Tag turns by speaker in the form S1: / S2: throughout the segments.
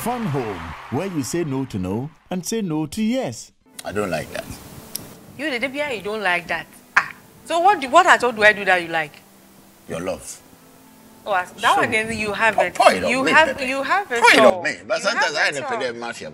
S1: fun home where you say no to no and say no to yes.
S2: I don't like that.
S3: You the DBI, you don't like that. Ah. So what at all do I do that you like?
S2: Your love.
S3: Oh, that one then you have it. You have it.
S2: Point of me. But sometimes I end up in the mafia.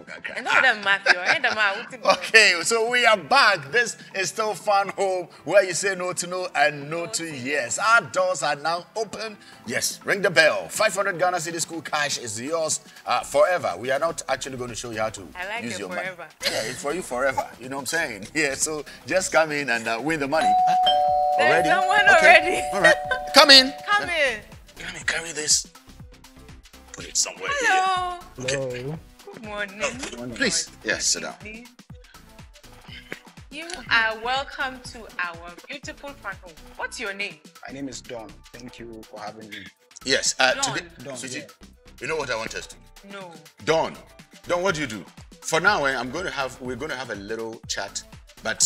S2: Okay, so we are back. This is still Fun Home where you say no to no and no to yes. Our doors are now open. Yes, ring the bell. 500 Ghana City School cash is yours forever. We are not actually going to show you how to use your money. Yeah, it's for you forever. You know what I'm saying? Yeah, so just come in and win the money.
S3: There's someone already.
S2: All right, come in.
S3: Come in.
S2: Let me carry this. Put it somewhere.
S3: Hello.
S2: Here. Okay.
S3: Hello. Good morning.
S2: Please. Yes, sit down.
S3: You are welcome to our beautiful fun home. What's your name?
S4: My name is Don. Thank you for having me.
S2: Yes. Today,
S4: Don,
S2: so you know what I want us to do?
S3: No.
S2: Don, what do you do? For now, we're going to have a little chat, but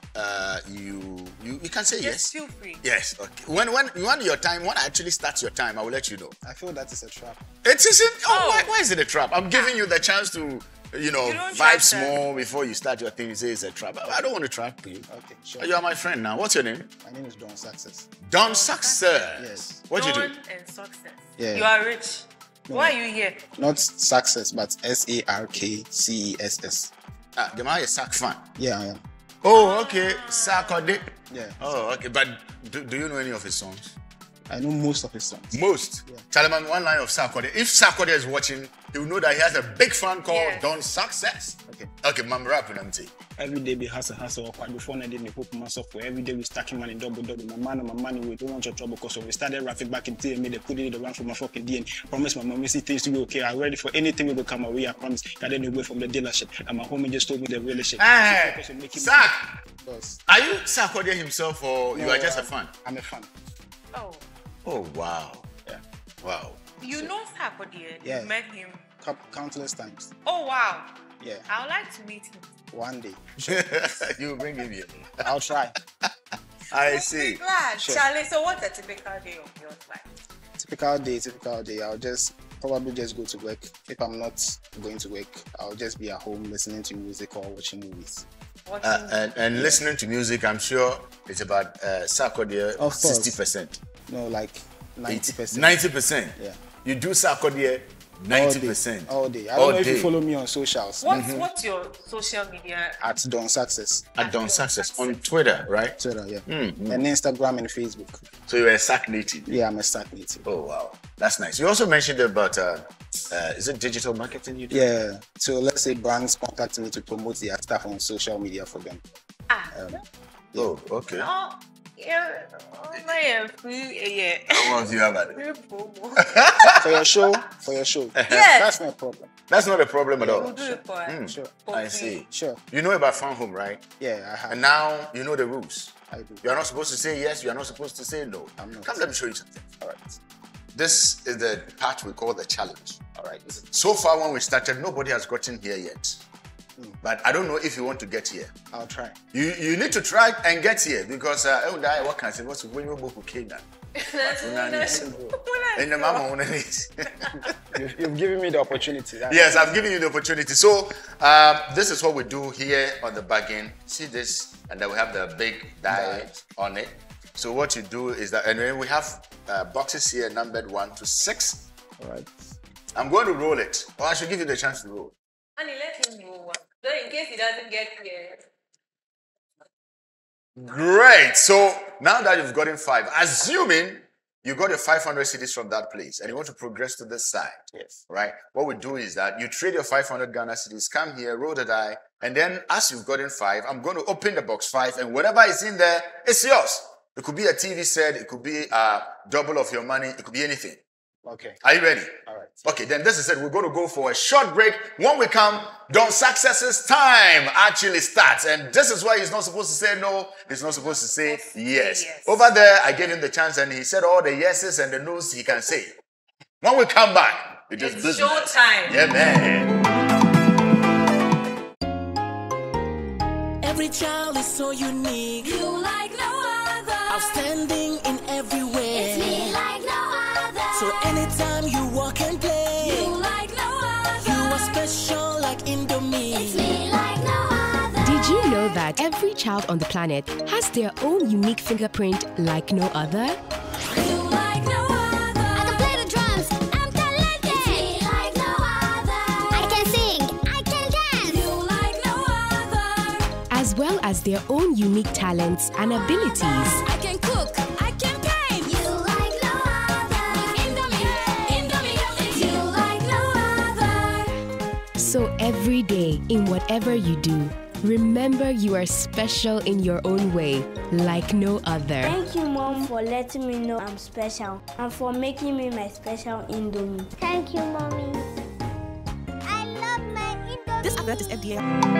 S2: you can say yes.
S3: Feel free.
S2: Yes. Okay. When you want your time, when I actually starts your time, I will let you know.
S4: I feel that is a trap.
S2: It isn't. Oh, why is it a trap? I'm giving you the chance to, vibe small before you start your thing. You say it's a trap. I don't want to trap you.
S4: Okay, sure.
S2: You are my friend now. What's your name?
S4: My name is GueStzzz.
S2: GueStzzz.
S4: Yes.
S2: What do you do?
S3: Don and success.
S4: Yeah.
S3: You are rich.
S4: No,
S3: Why are you here?
S4: Not success, but SARKCESS.
S2: The man is sack fan.
S4: Yeah, I am.
S2: Oh, okay. Sarkodie.
S4: Yeah.
S2: Oh, okay. But do you know any of his songs?
S4: I know most of his songs.
S2: Most?
S4: Yeah.
S2: Chalaman, one line of Sarkodie. If Sarkodie is watching, he will know that he has a big fan called GueStzzz.
S4: Okay.
S2: Okay, Mam rap and MT.
S4: Every day be hustle. Quite before I did the hope myself for every day we stacking money double. My money, we don't want your trouble because when we started rapping back in TMA, they put it around for my fucking D and promise my mom see things to be okay. I'm ready for anything will come away. I promise. Got any way from the dealership. And my homie just told me the real shit.
S2: Hey, Sark!
S4: Yes.
S2: Are you Sarkodie himself or you are just a fan?
S4: I'm a fan.
S3: Oh.
S2: Oh, wow.
S4: Yeah.
S2: Wow.
S3: You know Sarkodie?
S4: Yeah.
S3: You met him?
S4: Countless times.
S3: Oh, wow.
S4: Yeah.
S3: I would like to meet him.
S4: One day.
S2: You bring him here.
S4: I'll try.
S2: I see.
S3: Glad.
S4: Sure.
S3: Charlie, so what's a typical day of yours like?
S4: Typical day. I'll probably just go to work. If I'm not going to work, I'll just be at home listening to music or watching movies.
S2: And listening to music, I'm sure it's about Sarkodie 60%.
S4: No, like 90%.
S2: 90%?
S4: Yeah.
S2: You do Sarkodie 90%.
S4: All day. I don't know if you follow me on socials.
S3: What's your social media?
S4: At GueStzzz.
S2: At GueStzzz on Twitter, right?
S4: Twitter, yeah. And Instagram and Facebook.
S2: So you're a Sac native?
S4: Yeah, I'm a Sac native.
S2: Oh, wow. That's nice. You also mentioned about, is it digital marketing you do?
S4: Yeah. So let's say brands contact me to promote their stuff on social media for them.
S2: Oh, okay.
S3: Oh, yeah.
S2: How much do you have at it?
S4: For your show?
S3: Yes.
S4: That's no problem.
S2: That's not a problem at all.
S3: We'll do it for her.
S4: Sure.
S2: I see.
S4: Sure.
S2: You know about Fun Home, right?
S4: Yeah, I have.
S2: And now you know the rules.
S4: I do.
S2: You are not supposed to say yes, you are not supposed to say no.
S4: I'm not.
S2: Come, let me show you something.
S4: All right.
S2: This is the part we call the challenge. All right. So far, when we started, nobody has gotten here yet. But I don't know if you want to get here.
S4: I'll try.
S2: You need to try and get here because what can I say? What's when you book Kenya?
S4: You've given me the opportunity.
S2: Yes, I've given you the opportunity. So this is what we do here on the bargain. See this, and then we have the big die on it. So what you do is that, and then we have boxes here numbered 1 to 6.
S4: All right.
S2: I'm going to roll it, or I should give you the chance to roll.
S3: Honey, let him roll. So in case he doesn't get here.
S2: Great. So now that you've gotten 5, assuming you got your 500 cities from that place and you want to progress to this side,
S4: yes,
S2: right? What we do is that you trade your 500 Ghana cities, come here, roll the die, and then as you've gotten 5, I'm going to open the box 5, and whatever is in there, it's yours. It could be a TV set, it could be double of your money, it could be anything.
S4: Okay.
S2: Are you ready?
S4: All right.
S2: Okay, then this is it. We're going to go for a short break. When we come, GueStzz's time actually starts. And this is why he's not supposed to say no. He's not supposed to say yes. Over there, I gave him the chance and he said all the yeses and the no's he can say. When we come back, it's
S3: showtime.
S2: Yeah, man.
S5: Every child is so unique. You like no other. Outstanding in every way. It's me like no other. So anytime you walk and play, you like no other. You are
S6: that every child on the planet has their own unique fingerprint like no other?
S5: You like no other. I can play the drums. I'm talented. It's me like no other. I can sing. I can dance. You like no other.
S6: As well as their own unique talents and abilities.
S5: I can cook. I can paint. You like no other. Indomie. It's you like no other.
S6: So every day, in whatever you do, remember you are special in your own way, like no other.
S7: Thank you, Mom, for letting me know I'm special and for making me my special Indomie.
S8: Thank you, Mommy. I love my Indomie.
S6: This advert is FDA.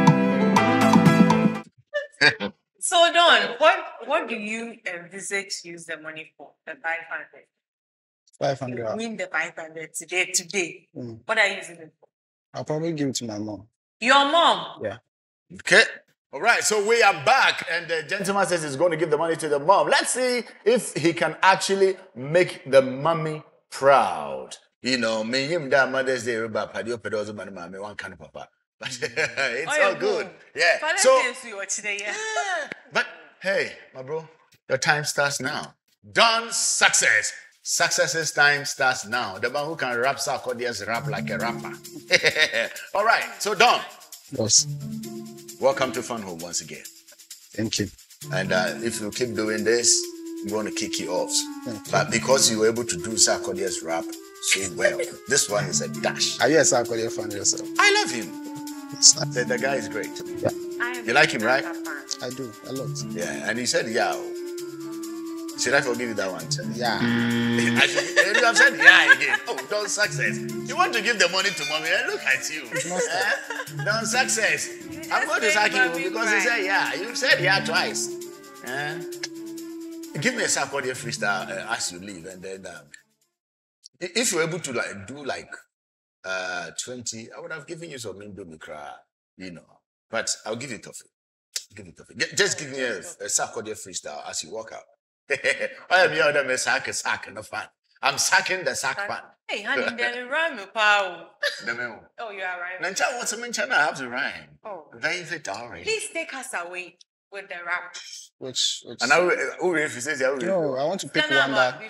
S3: So Don, what do you envisage use the money for? The 500.
S4: 500.
S3: Win the 500 today. What are you using it for?
S4: I'll probably give it to my mom.
S3: Your mom?
S4: Yeah.
S2: Okay. All right. So we are back, and the gentleman says he's going to give the money to the mom. Let's see if he can actually make the mommy proud. You know, me him that Mother's Day about padio pedozo man mommy one kind of papa. But it's all good. Yeah. So, but hey, my bro, your time starts now. Don Success. Success's time starts now. The man who can rap Sarkodier's rap like a rapper. All right. So Don.
S4: Yes.
S2: Welcome to Fun Home once again.
S4: Thank you.
S2: And if you keep doing this, I'm going to kick you off. But because you were able to do Sarkodier's rap so well, this one is a dash.
S4: Are you a Sarkodie fan yourself?
S2: I love him. The guy is great.
S4: Yeah.
S2: You like him, right?
S4: I do, a lot.
S2: Yeah, and he said, yeah. Should I forgive you that one?
S4: Yeah.
S2: You have said yeah again. Oh, Don Success. You want to give the money to mommy? Look at you. Don Success. I'm going to sack you because you said yeah. You said yeah twice. Give me a Sarkodie freestyle as you leave, and then if you're able to do 20, I would have given you some Indomie cry, you know. But I'll give you toffee. Just give me a Sarkodie freestyle as you walk out. I am your other sack no fun. I'm sacking the sack fan.
S3: Hey, honey, then rhyme me, pal. Oh, you are right.
S2: Nancha, what's a mention? I have to rhyme.
S3: Oh,
S2: very darling.
S3: please take us away with the rap.
S4: Which
S2: and now, if he says,
S4: no, I want to pick one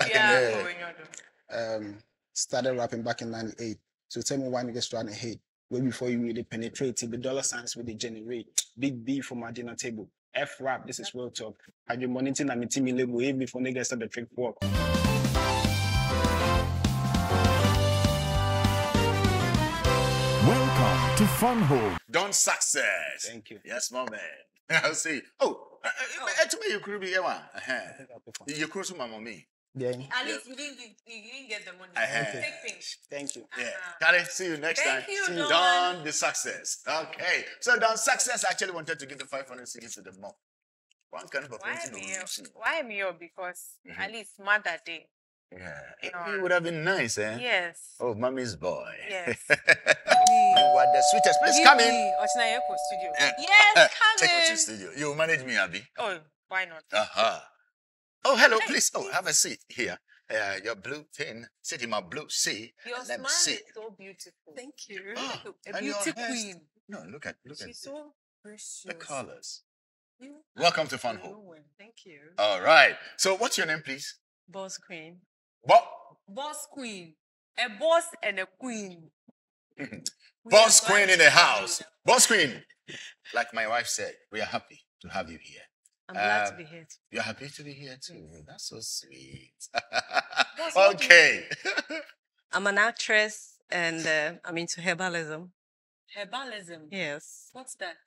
S4: that started rapping back in '98. So tell me why niggas trying to hate. Way before you really penetrate the dollar signs will they generate. Big B for my dinner table. F rap, this is real talk. I've been monitoring and meeting me label even before niggas start the trick work.
S1: Welcome to Fun Home.
S2: Don Success.
S4: Thank you.
S2: Yes, my man. I'll see. Oh, to me, you could be one. You could my mommy.
S4: Yeah.
S3: At least you didn't get the money. Take things.
S4: Thank you.
S2: Yeah. Kale, see you next time.
S3: Thank you,
S2: Don the Success. Okay. So Don Success actually wanted to give the 500 cities to the mom. One kind of a
S3: Why me? Because at least Mother Day.
S2: Yeah. It would have been nice, eh?
S3: Yes.
S2: Oh, mommy's boy.
S3: Yes.
S2: You are the sweetest. Please come in.
S3: Studio.
S2: Yes, come in. Take me to studio. You manage me, Abby.
S3: Oh, why not?
S2: Oh, hello, please. Oh, have a seat here. Your blue thing. Sit in my blue seat.
S3: Your
S2: Let me
S3: smile
S2: see.
S3: is so beautiful. Thank you.
S2: A
S3: A beauty queen.
S2: No, look at
S3: She's so precious.
S2: the colors. Welcome to Fun Home.
S3: Thank you.
S2: All right. So, what's your name, please?
S3: Boss queen.
S2: What?
S3: Boss queen. A boss and a queen.
S2: Boss queen in the house. Boss queen. Like my wife said, we are happy to have you here.
S3: I'm glad to be here.
S2: You're happy to be here too. That's so sweet. Okay.
S9: I'm an actress and I'm into herbalism.
S3: Herbalism?
S9: Yes.
S3: What's that?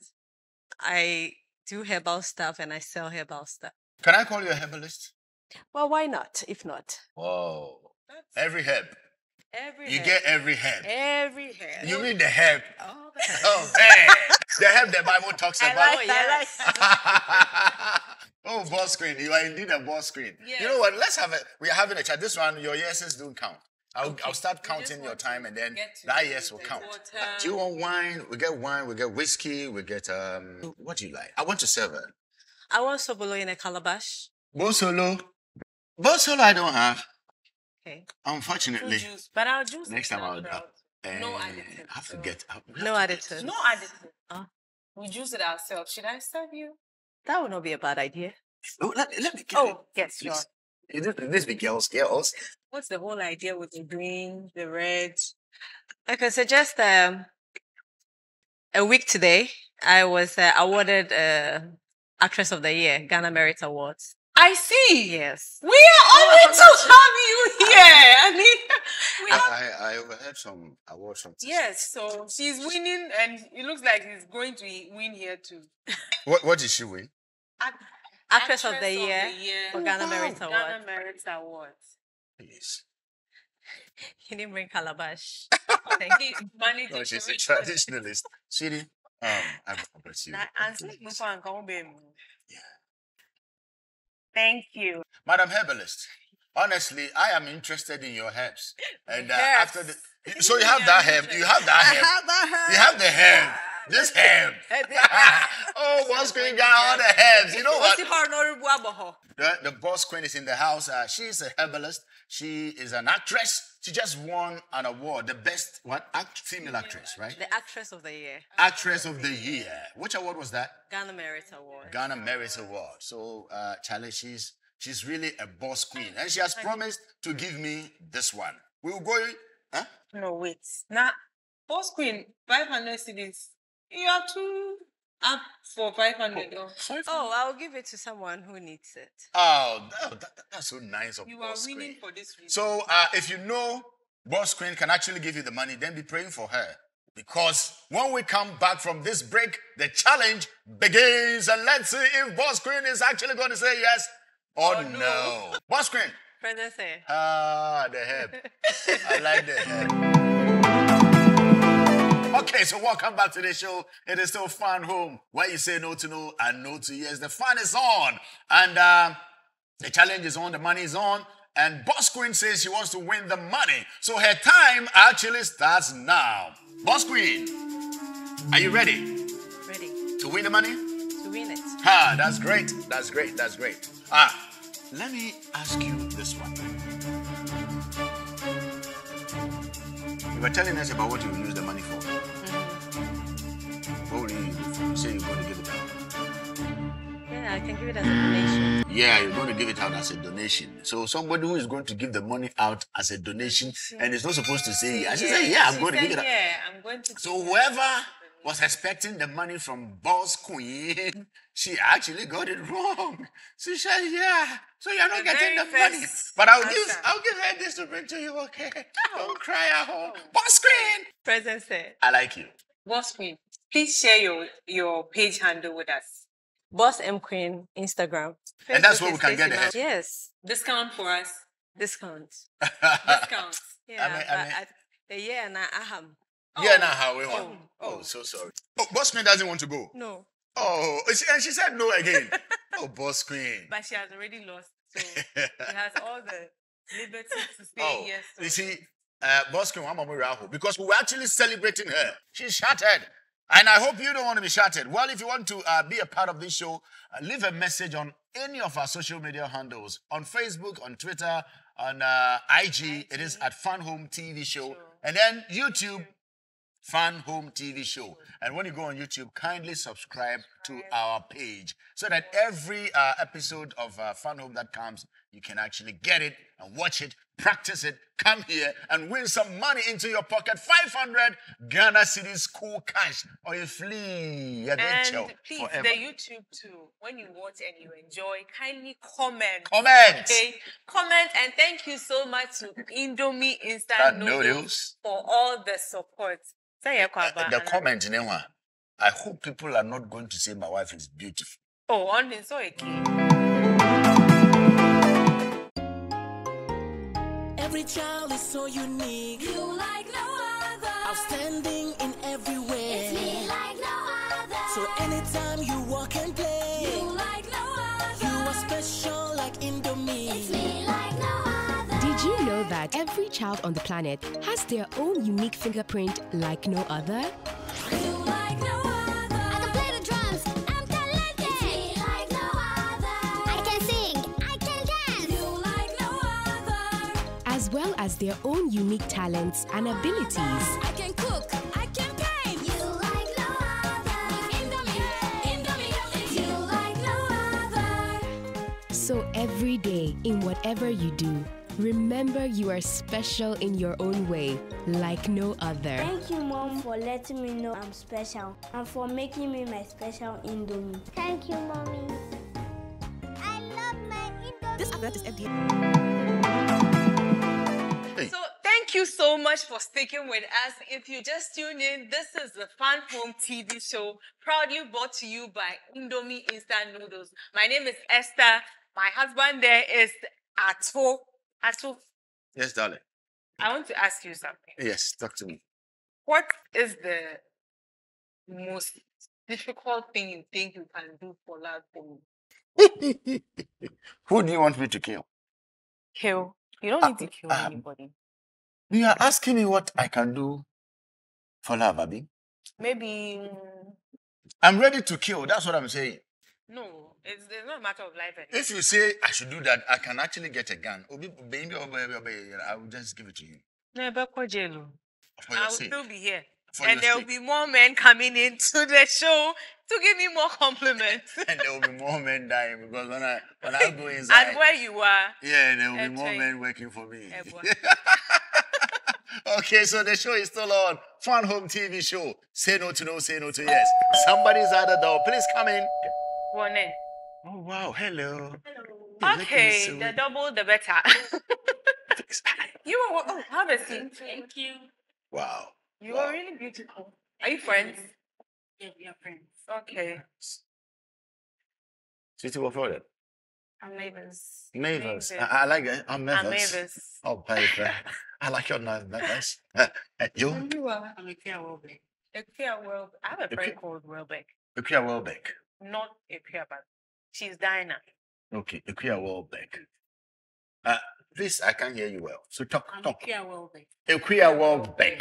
S9: I do herbal stuff and I sell herbal stuff.
S2: Can I call you a herbalist?
S9: Well, why not, if not?
S2: Whoa. Every herb.
S3: Every
S2: You
S3: herb.
S2: get every herb.
S3: Every herb.
S2: You mean the herb?
S3: Oh, the herb.
S2: Oh, hey. The herb the Bible talks about.
S3: I like
S2: Oh, boss queen. You are indeed a boss queen.
S3: Yes.
S2: You know what? We are having a chat. This one, your yeses don't count. I'll start counting your time and then that yes will count. Do you want wine? We get whiskey, we get what do you like? I want to serve it.
S9: I want sobolo in a calabash.
S2: Bosolo I don't have.
S9: Okay.
S2: Unfortunately.
S3: Juice, but I'll juice
S2: Next time I'll
S3: no additive.
S9: No additive.
S3: No additive.
S9: Oh.
S3: We juice it ourselves. Should I serve you?
S9: That would not be a bad idea.
S2: Oh, let me give
S3: Oh, yes, sure.
S2: This be girls.
S3: What's the whole idea with the green, the red?
S9: I could suggest a week today, I was awarded Actress of the Year, Ghana Merit Awards.
S3: I see.
S9: Yes.
S3: We are honored to have you here. I mean, we have.
S2: I overheard some awards from
S3: Yes, so she's winning, and it looks like he's going to win here too.
S2: What did she win?
S9: Actress of the Year for Ghana
S3: Wow.
S9: Merit Awards.
S3: Ghana Merit Awards.
S2: Yes.
S9: He didn't bring calabash.
S3: Thank you. Managing
S2: No, she's a
S3: to-
S2: traditionalist. Sweetie, I bless you.
S3: Na- answer me for and come back. Thank you.
S2: Madam Herbalist, honestly, I am interested in your herbs. And
S9: Herbs.
S2: after the, so you have that herb. You have that herb. You have the herb. This herb. Oh, boss queen got all the herbs. You know what? The boss queen is in the house. She's a herbalist. She is an actress. She just won an award, the best female actress, right?
S9: The Actress of the Year.
S2: Actress of the Year. Which award was that?
S9: Ghana Merit Award.
S2: Ghana Merit Award. So, Charlie, she's really a boss queen, and she has promised to give me this one. We will go. Huh?
S3: No, wait. Now, Boss Queen, 500 CDs. You are too up for 500.
S9: Oh, I'll give it to someone who needs it.
S2: Oh, that's so nice of
S3: You are
S2: Boss
S3: winning
S2: Queen.
S3: for this reason.
S2: So, if you know Boss Queen can actually give you the money, then be praying for her. Because when we come back from this break, the challenge begins. And let's see if Boss Queen is actually going to say yes or no. Boss Queen.
S9: Present say.
S2: The herb. I like the herb. Okay, so welcome back to the show. It is still Fun Home, where you say no to no and no to yes. The fun is on. And the challenge is on, the money is on. And Boss Queen says she wants to win the money. So her time actually starts now. Boss Queen, are you ready?
S9: Ready
S2: To win the money?
S9: to win it.
S2: That's great. That's great. That's great. Let me ask you this one. You were telling us about what you will use the money for. What will you use it for? You say you're going to give it out.
S9: Yeah, I can give it as a donation.
S2: Yeah, you're going to give it out as a donation. So somebody who is going to give the money out as a donation and is not supposed to say yes. She said, yeah, I'm going to give it out.
S3: Yeah, I'm going to.
S2: So whoever was expecting the money from Boss Queen, she actually got it wrong. She said, yeah. So you're not
S3: The
S2: getting the
S3: very
S2: money.
S3: first
S2: But I'll
S3: answer.
S2: give her this to bring to you, okay? Don't cry at home. Boss Queen!
S9: Present say.
S2: I like you.
S3: Boss Queen, please share your page handle with us.
S9: Boss M Queen, Instagram.
S2: And that's
S9: Facebook
S2: where we
S9: is
S2: can get
S9: Stacey
S2: the
S9: Mount. Yes.
S3: Discount for us.
S9: Discount.
S3: Discount.
S9: Yeah,
S2: I mean-
S9: but a year and a half.
S2: Yeah, now how we want. Oh, so sorry. Oh, Boss Queen doesn't want to go.
S9: No.
S2: Oh, and she said no again. Oh, Boss Queen.
S3: But she has already lost. So she has all the liberty to say
S2: Oh,
S3: yes. to
S2: you
S3: it.
S2: see, Boss Queen, because we were actually celebrating her. She's shattered. And I hope you don't want to be shattered. Well, if you want to be a part of this show, leave a message on any of our social media handles. On Facebook, on Twitter, on IG, it is at Fun Home TV Show. And then YouTube, Fun Home TV Show. And when you go on YouTube, kindly subscribe to our page so that every episode of Fun Home that comes, you can actually get it and watch it, practice it, come here and win some money into your pocket. 500 Ghana City school cash or you flee.
S3: And please,
S2: forever.
S3: the YouTube too. When you watch and you enjoy, kindly comment.
S2: Comment.
S3: Okay, comment, and thank you so much to Indomie Instant Noodles for all the support.
S2: The comment in there, I hope people are not going to say my wife is beautiful.
S3: Oh, on this, so okay.
S10: Every child is so unique.
S5: You like no other.
S10: Outstanding in every way.
S5: It's me like no other.
S10: So anytime you walk and play,
S5: You like no other.
S10: you are special like Indomie.
S5: It's me like no other.
S6: Did you know that every child on the planet has their own unique fingerprint like no other?
S5: You like no other. I can play the drums. I'm talented. It's me like no other. I can sing. I can dance. You like no other.
S6: As well as their own unique talents and abilities.
S5: I can cook. I can paint. You like no other. Indomie. You like no
S6: So every day, in whatever you do, remember you are special in your own way, like no other.
S7: Thank you, Mom, for letting me know I'm special and for making me my special Indomie.
S8: Thank you, Mommy. I love my Indomie.
S10: This advert is FDA.
S3: So thank you so much for sticking with us. If you just tuned in, this is the Fun Home TV show, proudly brought to you by Indomie Instant Noodles. My name is Esther. My husband there is Ato.
S2: Yes, darling.
S3: I want to ask you something.
S2: Yes, talk to me.
S3: What is the most difficult thing you think you can do for love for me?
S2: Who do you want me to kill?
S3: Kill. You don't need to kill anybody.
S2: You are asking me what I can do for love, Abby?
S3: Maybe.
S2: I'm ready to kill. That's what I'm saying.
S3: No, it's not a matter of life.
S2: If you say I should do that, I can actually get a gun. I will just give it to you.
S3: Never call jail.
S2: For your
S3: I will
S2: sake.
S3: still be here.
S2: For
S3: And
S2: your
S3: there will
S2: sake.
S3: be more men coming into the show to give me more compliments.
S2: And there will be more men dying because when I go inside.
S3: And where you are.
S2: Yeah, there will be more men working for me. Okay, so the show is still on. Fun Home TV show. Say no to no, say no to yes. Somebody's at the door. Please come in.
S3: One in.
S2: Oh, wow. Hello.
S3: Okay, the double, the better. You are, have a seat. Thank you.
S2: Wow.
S3: You are really beautiful. Are you friends?
S11: Yeah, we are friends.
S3: Okay.
S2: Sweetie, what for that?
S3: I'm Mavis.
S2: Mavis. I like it. I'm Mavis.
S3: I'm Mavis.
S2: Oh, baby. I like your name, Mavis. You?
S3: You are.
S11: I'm Ekia Welbeck.
S3: Ekia Welbeck. I have a friend called Welbeck.
S2: Ekia Welbeck.
S3: Not Ekia, but she's Dinah.
S2: Okay, Ekia Welbeck. Please, I can't hear you well. So talk.
S11: Ekia Welbeck.
S2: Ekia Welbeck.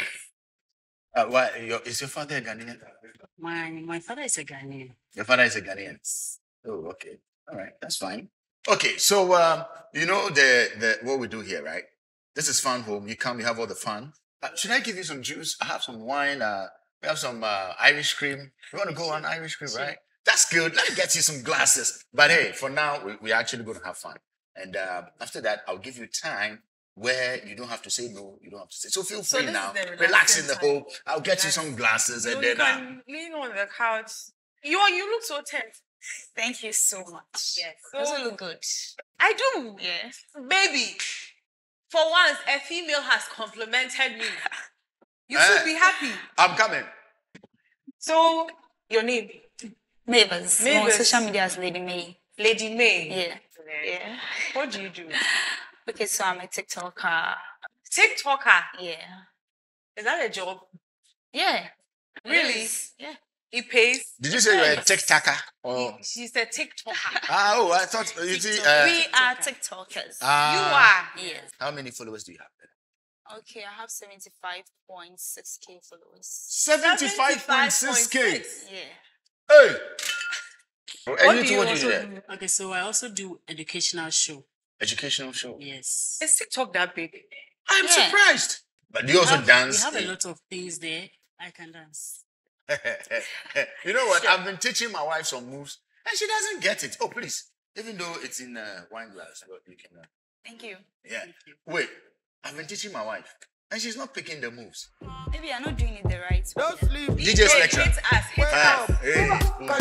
S2: Is your father a Ghanaian?
S11: My father is a Ghanaian.
S2: Your father is a Ghanaian. Oh, okay. All right, that's fine. Okay, so you know the what we do here, right? This is Fun Home. You come, you have all the fun. Should I give you some juice? I have some wine. We have some Irish cream. You want to go on Irish cream, right? That's good. Let me get you some glasses. But hey, for now, we're actually going to have fun. And after that, I'll give you time where you don't have to say no. You don't have to say. So feel free now. Relax in the hole. I'll get you some glasses and then.
S3: You can lean on the couch. You look so tense.
S11: Thank you so much.
S3: Yes.
S11: You also look good.
S3: I do.
S11: Yes.
S3: Baby, for once, a female has complimented me. You should be happy.
S2: I'm coming.
S3: So, your name?
S11: Mavis. On social media as Lady May.
S3: Lady May?
S11: Yeah. Yeah.
S3: What do you do?
S11: Okay, so I'm a TikToker.
S3: TikToker?
S11: Yeah.
S3: Is that a job?
S11: Yeah.
S3: Really?
S11: Yeah.
S3: It pays?
S2: Did you say you're a TikToker?
S3: She's a TikToker.
S2: Oh, I thought you see.
S11: We are TikTokers.
S3: You are?
S11: Yes.
S2: How many followers do you have?
S11: Okay, I have 75.6k followers.
S2: 75.6k?
S11: Yeah.
S2: Hey!
S11: What do you also do? Okay, so I also do educational show.
S2: Educational show?
S11: Yes.
S3: Is TikTok that big?
S2: I'm surprised. But do you also dance?
S11: We have a lot of things there. I can dance.
S2: You know what? Sure. I've been teaching my wife some moves and she doesn't get it. Oh, please. Even though it's in a wine glass, but you can.
S11: Thank you.
S2: Yeah.
S11: Thank you.
S2: Wait. I've been teaching my wife and she's not picking the moves.
S11: Maybe you're not doing it the right way.
S2: Don't sleep. DJ selection.
S3: Hit us. Hit us.
S2: Hey.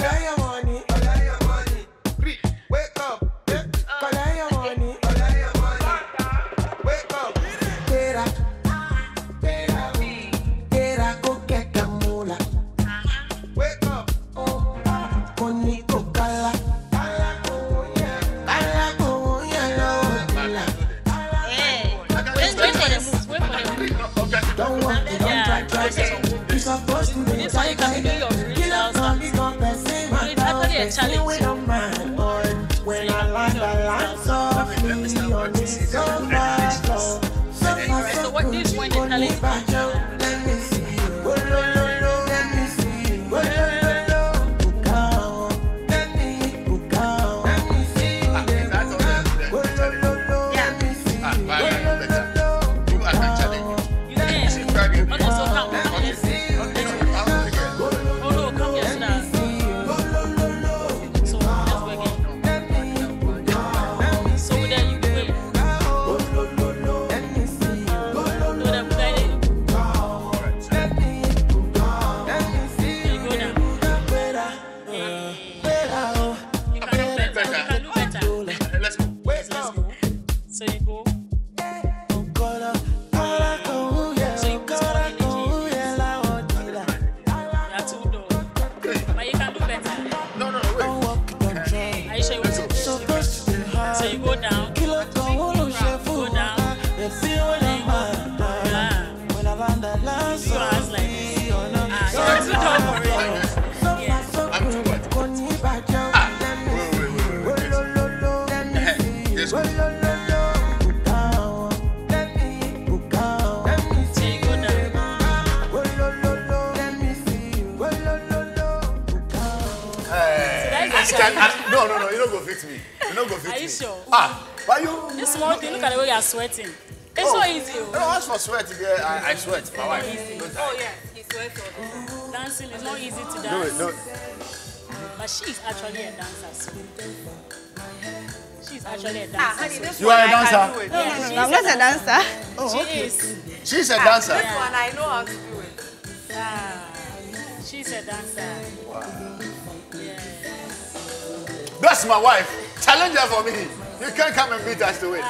S12: Wake up.
S10: Don't want to try. You're supposed to be like you know, come be compensate my challenge. We don't mind, boy. When I land softly on this so fast. So what do you want to challenge? Let me see you. Let me see you.
S2: No, you don't go fix me. You don't go fix me.
S11: Are you sure?
S2: Why you?
S11: This small thing, look at the way you are sweating. It's so easy.
S2: No, as for sweat, I sweat. My wife.
S3: Oh, yeah. He sweats all the time.
S11: Dancing is not easy to dance.
S2: No.
S11: But she's actually a dancer. So. She's actually a dancer.
S3: Honey, this
S2: You
S3: one
S2: are a
S3: I can
S2: dancer?
S3: do it.
S9: No, I'm not a dancer.
S11: She is.
S2: She's a dancer.
S3: This one I know how to do it.
S11: She's a dancer. Yeah.
S2: That's my wife. Challenge her for me. You can't come and beat us to it.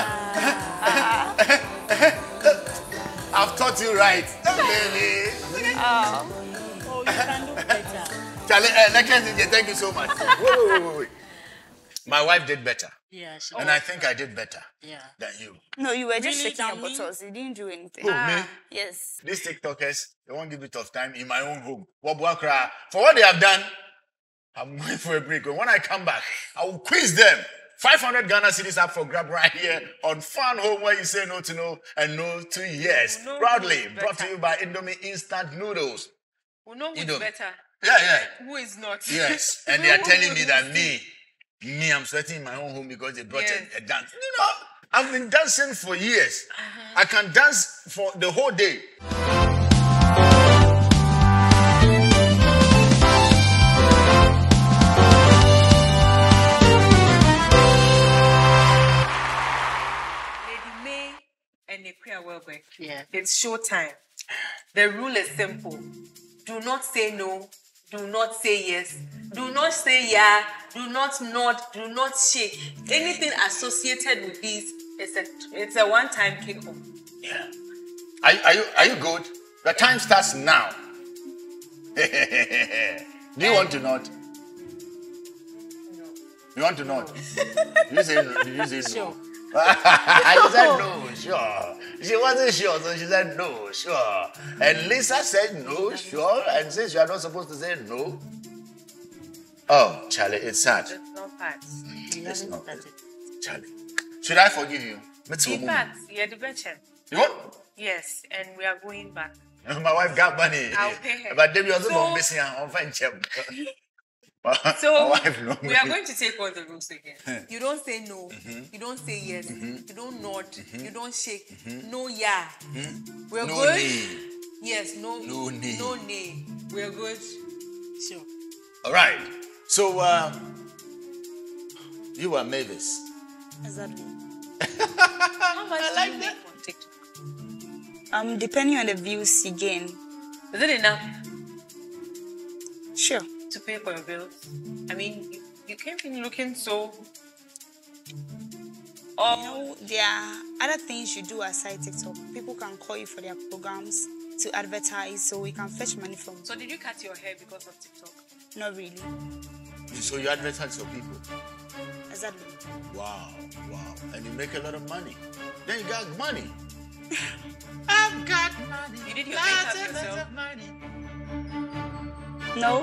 S2: I've taught you right. Baby.
S11: Oh, you can do better.
S2: Charlie, thank you so much. Wait. My wife did better.
S11: Yeah, she
S2: And I think I did better than you.
S9: No, you were just
S11: Really,
S9: shaking your
S11: Tommy?
S9: bottles. You didn't do anything.
S2: Who, me?
S9: Yes.
S2: These TikTokers, they won't give me tough time in my own home. For what they have done, I'm going for a break. When I come back, I will quiz them. 500 Ghana cedis up for grab right here on Fun Home, where you say no to no and no to yes.
S3: No,
S2: Proudly brought to you by Indomie Instant Noodles.
S3: We know who's
S2: Indomie.
S3: better.
S2: Yeah.
S3: Who is not.
S2: Yes. And they are telling me that me, I'm sweating in my own home because they brought a dance. You know, I've been dancing for years. I can dance for the whole day.
S3: And Nekuya Welbeck.
S11: Yeah.
S3: It's showtime. The rule is simple. Do not say no. Do not say yes. Do not say yeah. Do not nod. Do not shake. Anything associated with these, it's a one-time kick-off.
S2: Yeah. Are you good? The time starts now. Do you want to nod?
S3: No.
S2: You want to nod? Did you say no?
S11: Sure.
S2: I said no, sure. She wasn't sure, so she said no, sure. And Lisa said no, sure. And since you are not supposed to say no. Oh, Charlie, it's sad.
S3: It's not bad.
S2: It's not. Charlie, should I forgive you?
S3: In fact, you're the better.
S2: You what?
S3: Yes, and we are going back.
S2: My wife got money.
S3: I'll pay her.
S2: But Debbie also not missing on fine check.
S3: So
S2: we
S3: are going to take all the rules again. You don't say no. You don't say yes. You don't nod. You don't shake. No yeah. We're
S2: no
S3: good.
S2: Nay.
S3: Yes. No.
S2: No nay.
S3: No nay. We're good.
S11: Sure.
S2: All right. So you are Mavis.
S9: Exactly.
S3: How much do you make on TikTok?
S9: Depending on the views you gain.
S3: Is it enough
S9: Sure.
S3: to pay for your bills? I mean, you came in looking so.
S9: No, there are other things you do aside TikTok. People can call you for their programs to advertise, so we can fetch money from.
S3: So did you cut your hair because of TikTok?
S9: Not really.
S2: So you advertise for people.
S9: Exactly.
S2: Wow. And you make a lot of money. Then you got money. I've got money.
S3: You did your makeup yourself?
S9: No.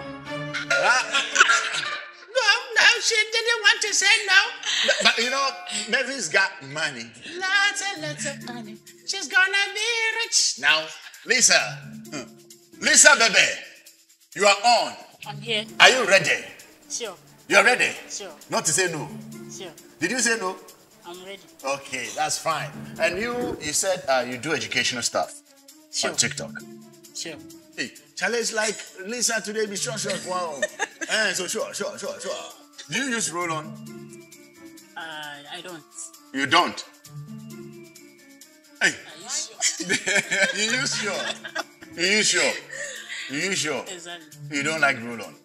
S2: No, she didn't want to say no. But you know, Mavis got money. Lots and lots of money. She's gonna be rich. Now, Lisa, baby, you are on.
S11: I'm here.
S2: Are you ready?
S11: Sure.
S2: You're ready?
S11: Sure.
S2: Not to say no.
S11: Sure.
S2: Did you say no?
S11: I'm ready.
S2: Okay, that's fine. And you said you do educational stuff on TikTok.
S11: Sure.
S2: Hey, Charlie, it's like Lisa today be sure. Wow. So sure. Do you use roll-on?
S11: I don't.
S2: You don't? Hey.
S11: Are you sure?
S2: You use sure?
S11: Exactly.
S2: You don't like roll-on?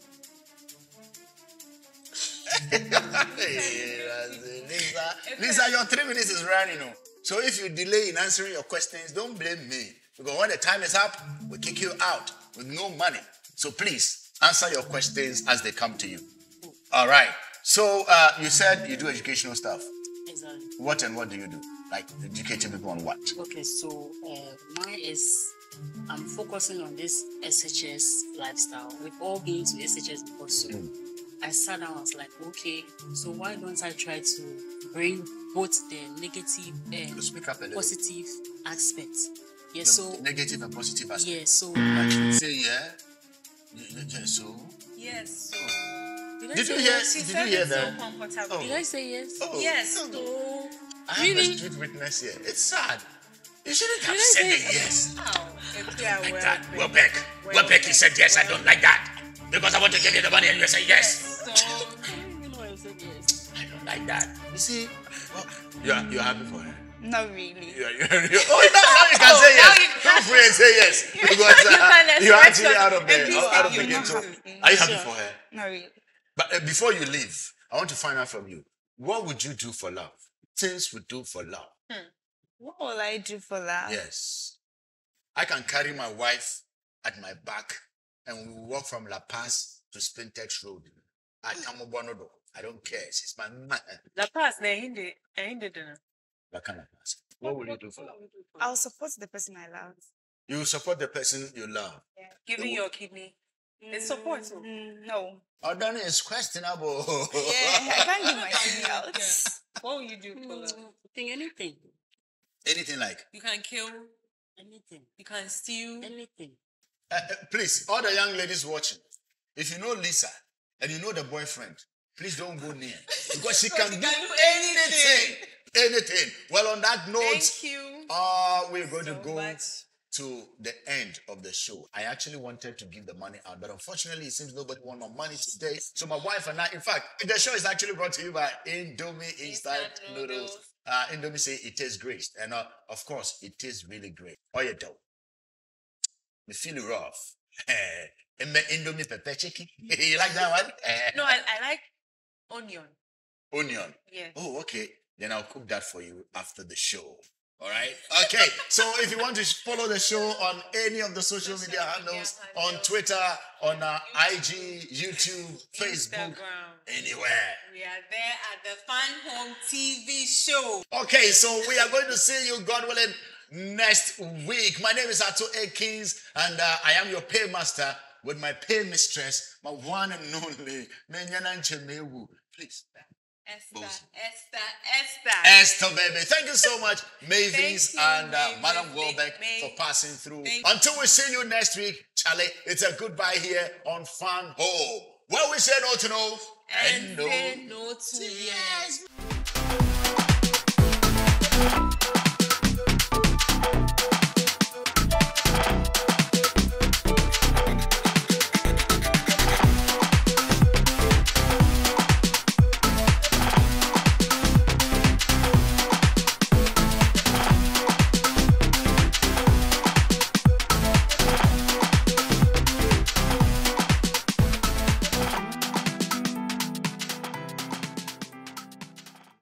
S2: Lisa, your 3 minutes is running. So if you delay in answering your questions, don't blame me. Because when the time is up, we kick you out with no money. So please, answer your questions as they come to you. All right. So you said you do educational stuff.
S11: Exactly.
S2: What do you do? Like educating people on what?
S11: Okay, so mine is I'm focusing on this SHS lifestyle. We've all been to SHS before, so I sat down. I was like, okay, so why don't I try to bring both the negative and positive aspects? Yeah, so
S2: negative and positive aspects.
S11: Yeah, so
S2: say yeah. So
S3: yes.
S2: Did you hear? Did you hear that?
S3: So comfortable.
S2: Oh.
S11: Did I say yes?
S2: Oh,
S3: Yes.
S11: So,
S2: I have a street witness here. It's sad. You shouldn't have said it yes. Like that. Welbeck, he said yes. I don't like that. Because I want to give you the money and you say yes. I don't like that. You see, well, you're happy for her.
S3: Not really.
S2: Now you can say yes. Feel free and say yes. Because you're actually out of the game. So, are you happy for her?
S3: Not really.
S2: But before you leave, I want to find out from you. What would you do for love? Things we do for love.
S3: What will I do for that?
S2: Yes. I can carry my wife at my back and we will walk from La Paz to Spintex Road. I don't care. She's my man.
S3: La Paz, they
S2: La Paz. What will you do for love?
S3: I'll support the person I love.
S2: You support the person you love.
S3: Yeah. Giving your kidney. It's support. No.
S2: Oh, then it's questionable.
S3: Yeah, I can't give my kidney out. What will you do for love?
S11: anything.
S2: Anything like?
S3: You can kill.
S11: Anything.
S3: You can steal.
S11: Anything.
S2: Please, all the young ladies watching, if you know Lisa and you know the boyfriend, please don't go near. Because she can do anything. Anything. Well, on that note,
S3: thank you.
S2: We're going to go
S3: much.
S2: To the end of the show. I actually wanted to give the money out, but unfortunately, it seems nobody wants no money today. So my wife and I, in fact, the show is actually brought to you by Indomie Instant Noodles. Indomie say it tastes great. And of course, it tastes really great. Oh, you do. Me feel rough. Indomie pepper chicken. You like that one?
S3: No, I like onion.
S2: Onion?
S3: Yeah.
S2: Oh, okay. Then I'll cook that for you after the show. All right. Okay. So if you want to follow the show on any of the social media handles, on Twitter, on IG, YouTube, Facebook, anywhere.
S3: We are there at the Fun Home TV show.
S2: Okay. So we are going to see you, God willing, next week. My name is Ato Akins, and I am your paymaster with my pay mistress, my one and only Menyanan Chemewu. Please. Esther, baby. Thank you so much, Mavis and Madam Welbeck for passing through. Until we see you next week, Charlie, it's a goodbye here on Fun Home. Well, we say no to no and no
S3: to yes.
S2: yes.